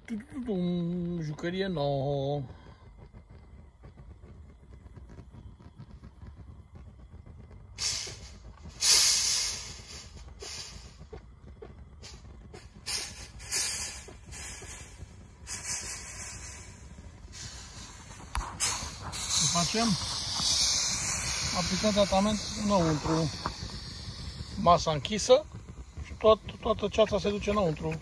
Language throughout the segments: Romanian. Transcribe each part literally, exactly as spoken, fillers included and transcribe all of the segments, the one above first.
Jucărie nouă. Facem, aplicăm tratament înăuntru, masa închisă și tot, toată ceața se duce înăuntru.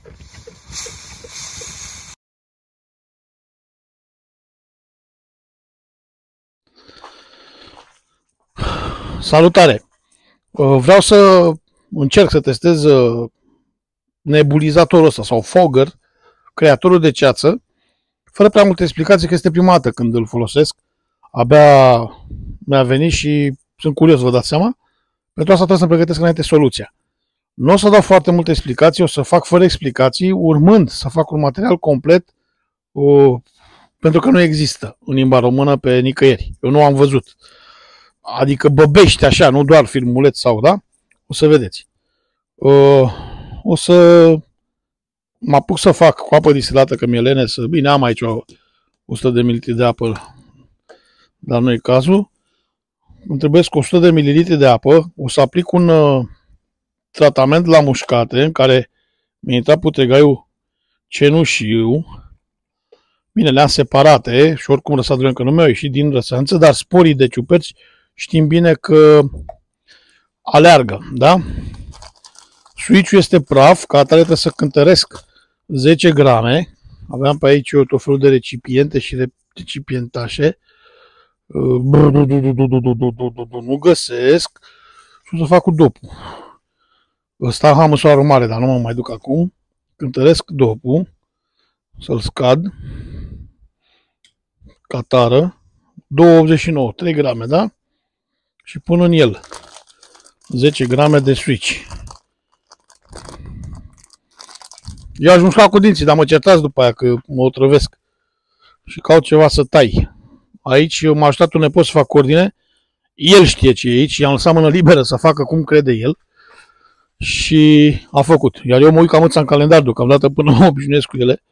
Salutare! Vreau să încerc să testez nebulizatorul ăsta sau fogger, creatorul de ceață, fără prea multe explicații, că este prima dată când îl folosesc. Abia mi-a venit și sunt curios, vă dați seama? Pentru asta trebuie să-mi pregătesc înainte soluția. Nu o să dau foarte multe explicații, o să fac fără explicații, urmând să fac un material complet, o, pentru că nu există în limba română pe nicăieri. Eu nu am văzut. Adică băbește așa, nu doar filmuleț sau, da? O să vedeți. O, o să mă apuc să fac cu apă distilată, că mi-e lene să... Bine, am aici o o sută de mililitri de apă, dar nu e cazul. Îmi trebuie o sută de mililitri de apă. O să aplic un uh, tratament la mușcate în care mi-a intrat putregaiul cenușiu. Bine, le-am separate și oricum răsadurile încă nu mi-au ieșit din răsănță, dar sporii de ciuperci știm bine că aleargă, da? Switch-ul este praf, ca atare trebuie să cântăresc zece grame. Aveam pe aici tot felul de recipiente și recipientașe. Nu găsesc și o să fac cu dopul. Ăsta am măsoară mare, dar nu mă mai duc acum. Cântăresc dopul, să-l scad, catară, două virgulă optzeci și nouă, trei grame, da? Și pun în el zece grame de switch. Eu aș mușca cu dinții, dar mă certați după aia că mă otrăvesc. Și caut ceva să tai. Aici m-a ajutat un nepot să fac ordine. El știe ce e aici. I-am lăsat mână liberă să facă cum crede el. Și a făcut. Iar eu mă uit cam în calendar deocamdată până mă obișnuiesc cu ele.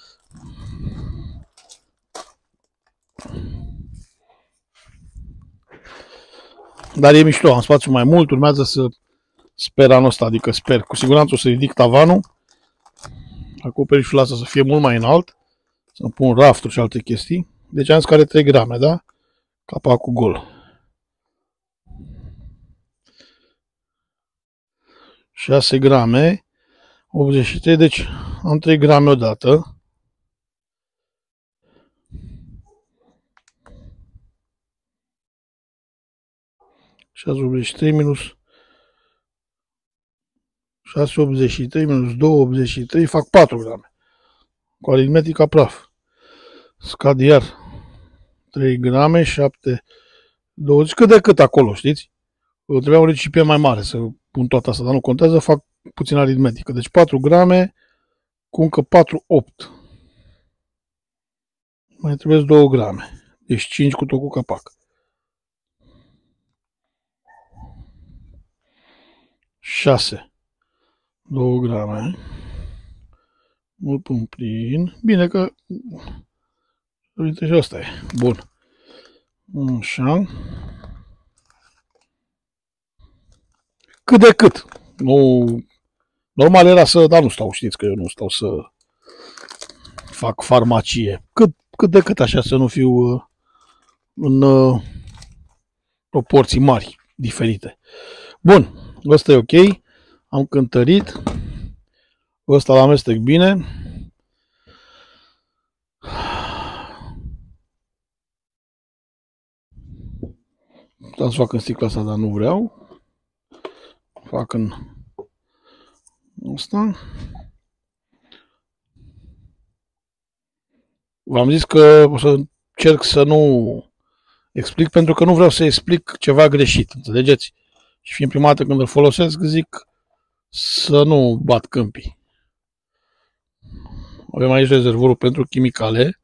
Dar e mișto. Am spațiu mai mult. Urmează să sper anul ăsta. Adică sper. Cu siguranță o să ridic tavanul. Acoperișul ăsta să fie mult mai înalt. Să pun rafturi și alte chestii. Deci am zis că are trei grame, da? Capacul gol. șase grame. optzeci și trei, deci am trei grame odată. șase optzeci și trei minus șase optzeci și trei minus doi optzeci și trei fac patru grame. Cu aritmetica praf. Scad iar trei grame, șapte, douăzeci, cât de cât acolo, știți? Trebuia un recipient mai mare să pun toată asta, dar nu contează, fac puțin aritmetică. Deci patru grame cu încă patru, opt. Mai trebuie două grame. Deci cinci cu tot cu capac. șase. două grame. Îl pun plin. Bine că... Uite și asta e. Bun. Așa. Cât de cât. Nu... Normal era să... Dar nu stau, știți că eu nu stau să fac farmacie. Cât, cât de cât așa, să nu fiu uh, în uh, proporții mari, diferite. Bun. Ăsta e ok. Am cântărit. Ăsta l-amestec bine. Puteam să fac în sticla asta, dar nu vreau. Fac în asta. V-am zis că o să încerc să nu explic, pentru că nu vreau să explic ceva greșit, înțelegeți? Și fiind prima dată când îl folosesc, zic să nu bat câmpii. Avem aici rezervorul pentru chimicale,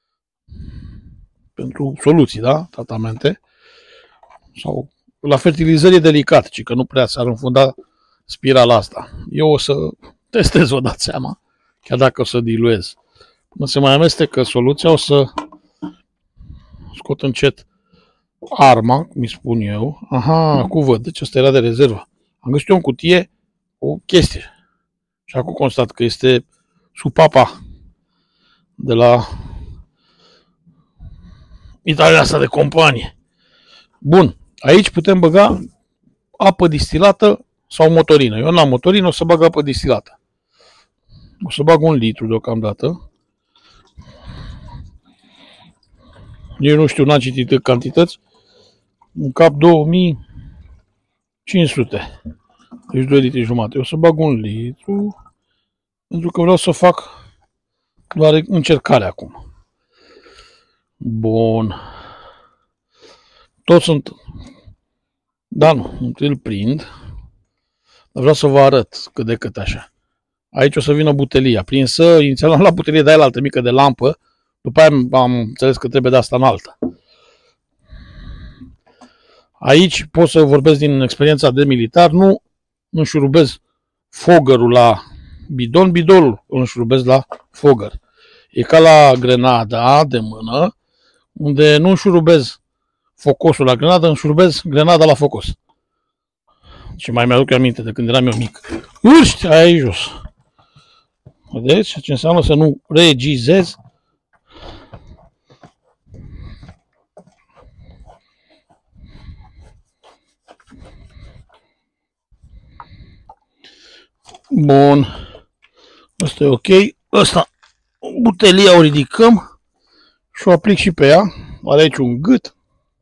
pentru soluții, da? Tratamente. Sau la fertilizări e delicat, ci că nu prea s-ar înfunda spirala asta. Eu o să testez, vă dați seama, chiar dacă o să diluez. Nu se mai amestecă soluția, o să scot încet arma, mi spun eu. Aha, acum văd, deci asta era de rezervă. Am găsit eu în cutie o chestie. Și acum constat că este supapa de la Italia asta de companie. Bun, aici putem băga apă distilată sau motorină. Eu n-am motorină, o să bag apă distilată. O să bag un litru deocamdată. Eu nu știu, n-am citit cantități. Un cap două mii cinci sute. Deci doi litri jumate. Eu o să bag un litru. Pentru că vreau să fac doar încercare acum. Bun. Toți sunt... Da, nu. Întâi îl prind. Dar vreau să vă arăt cât de cât așa. Aici o să vină butelia prinsă. Inițial am luat butelie de aia la altă mică de lampă. După aia am înțeles că trebuie de asta în alta. Aici pot să vorbesc din experiența de militar. Nu înșurubez fogărul la bidon, bidonul îl înșurubez la fogăr. E ca la grenada de mână, unde nu înșurubez focosul la grenadă, înșurubez grenada la focos. Și mai mi-aduc aminte de când eram eu mic. Urști, aia e jos. Vedeți ce înseamnă să nu regizez? Bun. Asta e ok. Asta, butelia o ridicăm și o aplic și pe ea. Are aici un gât.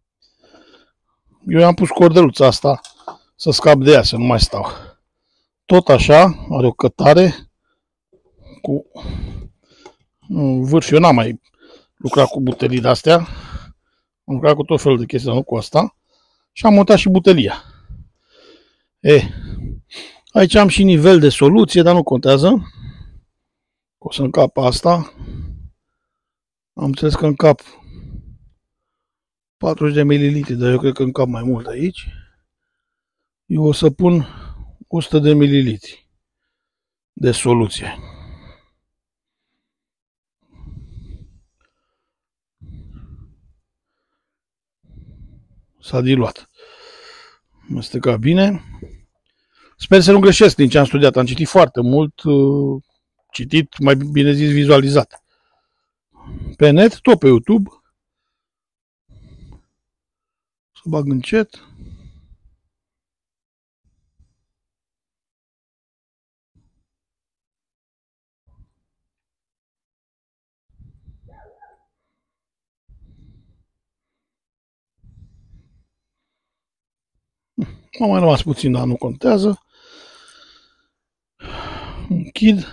Eu i-am pus cordeluța asta să scap de ea, să nu mai stau. Tot așa, are o cătare cu vârf. Eu n-am mai lucrat cu butelii de-astea. Am lucrat cu tot felul de chestii, nu cu asta. Și am montat și butelia. E, aici am și nivel de soluție, dar nu contează. O să încap asta. Am înțeles că încap patruzeci de mililitri, dar eu cred că încap mai mult aici. Eu o să pun o sută de mililitri de soluție. S-a diluat. Mesteca bine. Sper să nu greșesc din ce am studiat. Am citit foarte mult, citit, mai bine zis, vizualizat. Pe net, tot pe YouTube. Să bag încet. M-a mai rămas puțin, dar nu contează. Închid.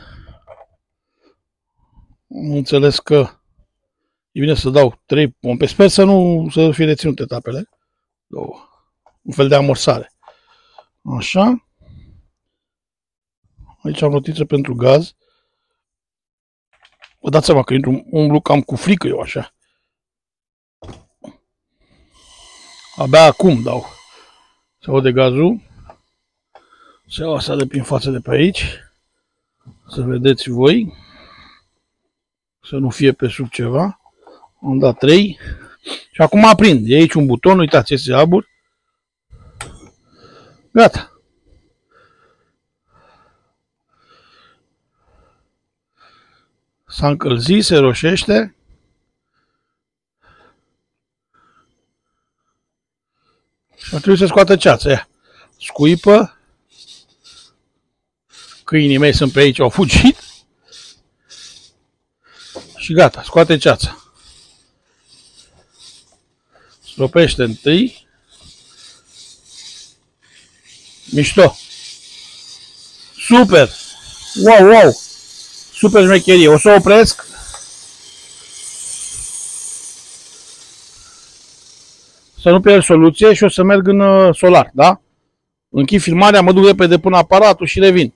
Am înțeles că e bine să dau trei pompe. Sper să nu să fie reținute etapele. Un fel de amorsare. Așa. Aici am rotiță pentru gaz. Vă dați seama că intru umblu cam cu frică eu așa. Abia acum dau. Se aude gazul. Se iau asta de prin față de pe aici. Să vedeți voi. Să nu fie pe sub ceva. Am dat trei. Și acum aprind. E aici un buton. Uitați, este abur. Gata. S-a încălzit, se roșește. Și ar trebui să scoată ceața. Ia. Scuipă. Câinii mei sunt pe aici, au fugit. Și gata, scoate ceața. Stropește întâi. Mișto. Super. Wow, wow. Super șmecherie. O să opresc. Să nu pierd soluție și o să merg în solar, da? Închid filmarea, mă duc repede până aparatul și revin.